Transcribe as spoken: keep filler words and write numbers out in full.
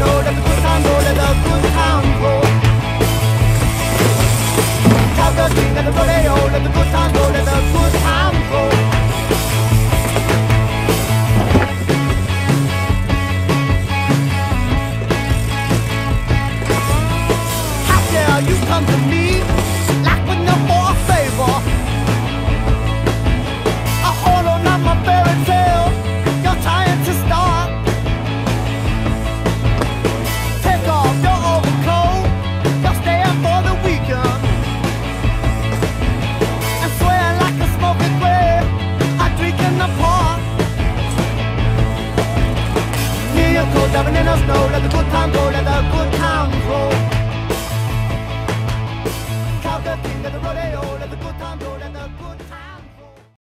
snow, let the good times roll, let the good times roll. Cowgirls sing at the rodeo, let the good times roll, let the good times roll. How dare you come to me like with no more favor? A hollow, not my fairy tale. You're trying to start. Take off your overcoat. You're staying for the weekend. And swear like a smoking grave, I'm drinking the pot. Near your coat, driving in the snow, let the good times go, let the good times roll.